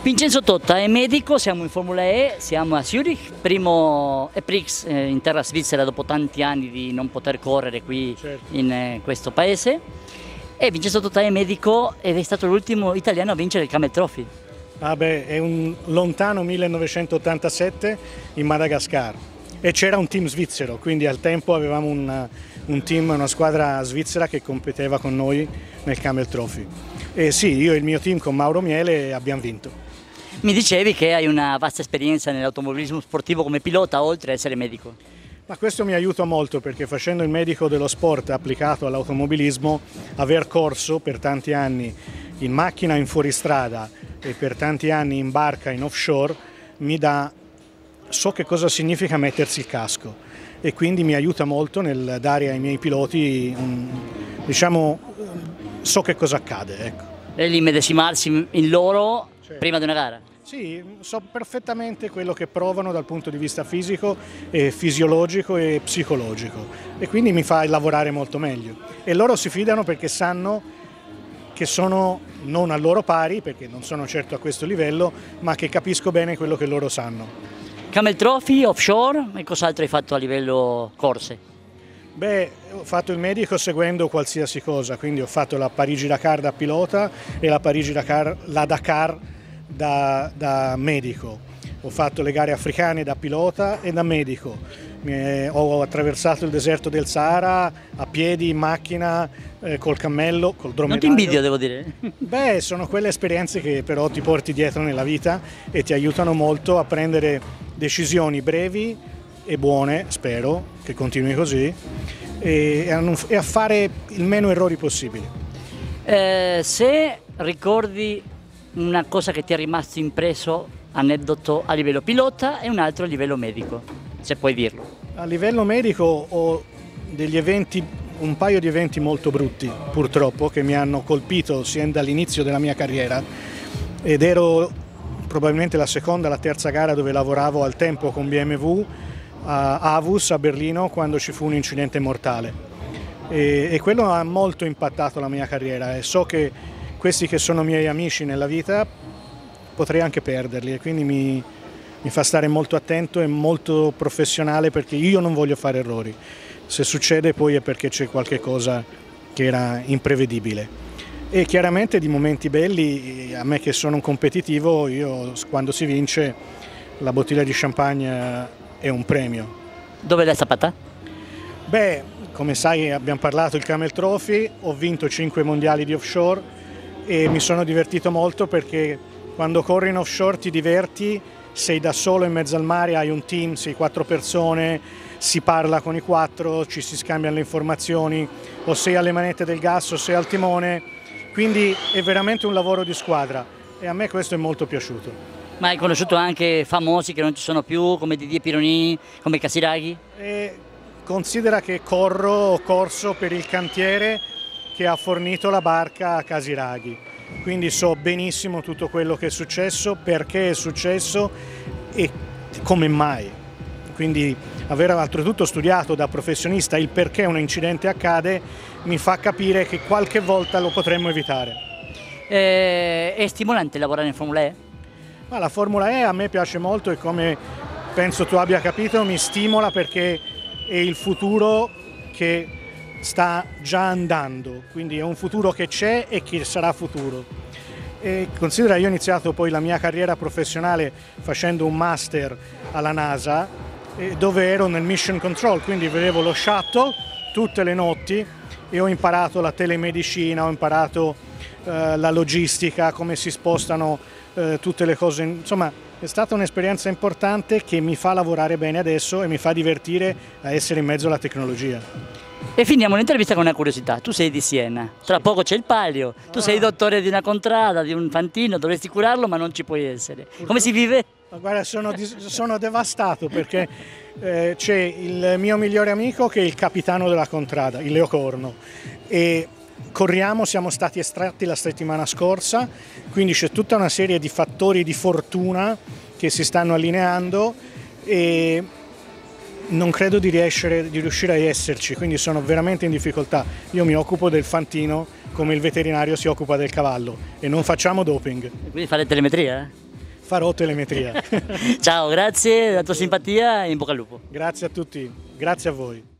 Vincenzo Totta è medico, siamo in Formula E, siamo a Zurich, primo EPRIX in terra svizzera dopo tanti anni di non poter correre qui in questo paese. E Vincenzo Totta è medico ed è stato l'ultimo italiano a vincere il Camel Trophy. Ah beh, è un lontano 1987 in Madagascar e c'era un team svizzero, quindi al tempo avevamo un team, una squadra svizzera che competeva con noi nel Camel Trophy. E sì, io e il mio team con Mauro Miele abbiamo vinto. Mi dicevi che hai una vasta esperienza nell'automobilismo sportivo come pilota, oltre ad essere medico. Ma questo mi aiuta molto perché facendo il medico dello sport applicato all'automobilismo, aver corso per tanti anni in macchina in fuoristrada e per tanti anni in barca in offshore, so che cosa significa mettersi il casco e quindi mi aiuta molto nel dare ai miei piloti, so che cosa accade. Ecco. E lì medesimarsi in loro prima di una gara? Sì, so perfettamente quello che provano dal punto di vista fisico, e fisiologico e psicologico e quindi mi fa lavorare molto meglio. E loro si fidano perché sanno che sono non al loro pari, perché non sono certo a questo livello, ma che capisco bene quello che loro sanno. Camel Trophy, offshore e cos'altro hai fatto a livello corse? Beh, ho fatto il medico seguendo qualsiasi cosa, quindi ho fatto la Parigi-Dakar da pilota e la Dakar da medico. Ho fatto le gare africane da pilota e da medico. Ho attraversato il deserto del Sahara a piedi, in macchina, col cammello, col dromedario. Non ti invidio, devo dire. Beh, sono quelle esperienze che però ti porti dietro nella vita e ti aiutano molto a prendere decisioni brevi e buone, spero che continui così, e a fare il meno errori possibili. Se ricordi una cosa che ti è rimasto impresso, aneddoto a livello pilota e un altro a livello medico, se puoi dirlo. A livello medico ho un paio di eventi molto brutti, purtroppo, che mi hanno colpito sin dall'inizio della mia carriera ed ero probabilmente la seconda, la terza gara dove lavoravo al tempo con BMW a Avus a Berlino quando ci fu un incidente mortale e quello ha molto impattato la mia carriera e so che questi che sono miei amici nella vita potrei anche perderli e quindi mi fa stare molto attento e molto professionale perché io non voglio fare errori. Se succede poi è perché c'è qualche cosa che era imprevedibile. E chiaramente di momenti belli, a me che sono un competitivo, io quando si vince la bottiglia di champagne è un premio. Dove l'hai stappata? Beh, come sai abbiamo parlato del Camel Trophy, ho vinto 5 mondiali di offshore e mi sono divertito molto perché quando corri in offshore ti diverti, sei da solo in mezzo al mare, hai un team, sei 4 persone, si parla con i 4, ci si scambiano le informazioni, o sei alle manette del gas o sei al timone, quindi è veramente un lavoro di squadra e a me questo è molto piaciuto. Ma hai conosciuto anche famosi che non ci sono più, come Didier Pironi, come Casiraghi? Considera che ho corso per il cantiere che ha fornito la barca a Casiraghi, quindi so benissimo tutto quello che è successo, perché è successo e come mai. Quindi aver oltretutto studiato da professionista il perché un incidente accade mi fa capire che qualche volta lo potremmo evitare. È stimolante lavorare in Formula E? Ma la Formula E a me piace molto e come penso tu abbia capito mi stimola perché è il futuro che sta già andando, quindi è un futuro che c'è e che sarà futuro. E considera, io ho iniziato poi la mia carriera professionale facendo un master alla NASA dove ero nel mission control, quindi vedevo lo shuttle tutte le notti e ho imparato la telemedicina, ho imparato la logistica, come si spostano tutte le cose, insomma è stata un'esperienza importante che mi fa lavorare bene adesso e mi fa divertire a essere in mezzo alla tecnologia. E finiamo l'intervista con una curiosità, tu sei di Siena, tra poco c'è il Palio, tu sei dottore di una contrada, di un fantino, dovresti curarlo ma non ci puoi essere. Come si vive? Guarda, sono devastato perché c'è il mio migliore amico che è il capitano della contrada, il Leocorno, e corriamo, siamo stati estratti la settimana scorsa, quindi c'è tutta una serie di fattori di fortuna che si stanno allineando e non credo di riuscire a esserci, quindi sono veramente in difficoltà. Io mi occupo del fantino come il veterinario si occupa del cavallo e non facciamo doping. Quindi fare telemetria? farò telemetria. Ciao, grazie della tua simpatia e in bocca al lupo. Grazie a tutti, grazie a voi.